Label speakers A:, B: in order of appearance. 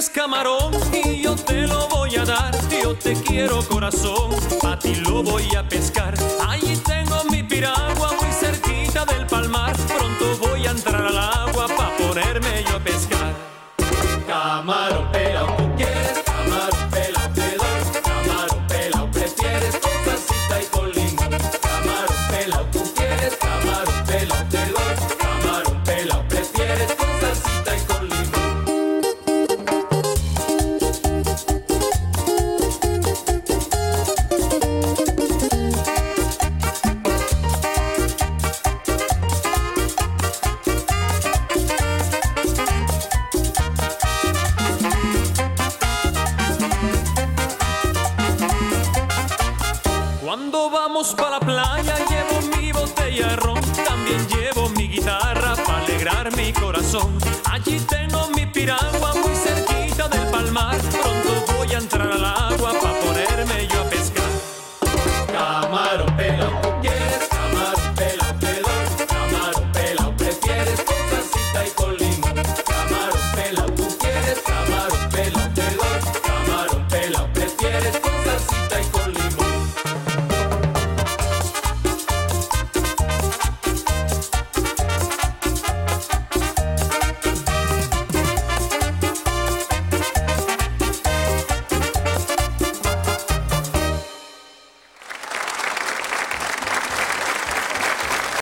A: pides camarón y yo te lo voy a dar. Yo te quiero corazón, a ti lo voy a pescar. Allí tengo mi piragua muy cerquita del palmar. Pronto voy a entrar al agua pa' ponerme yo a pescar. Camarón pelao, ¿tú quieres? Camarón pelao, te doy. Camarón pelao, prefieres con salsita y con limón. Camarón pelao, ¿tú quieres? Camarón pelao, te doy. Camarón pelao, prefieres con salsita y con limón. Cuando vamos pa' la playa llevo mi botella de ron, también llevo mi guitarra pa' alegrar mi corazón.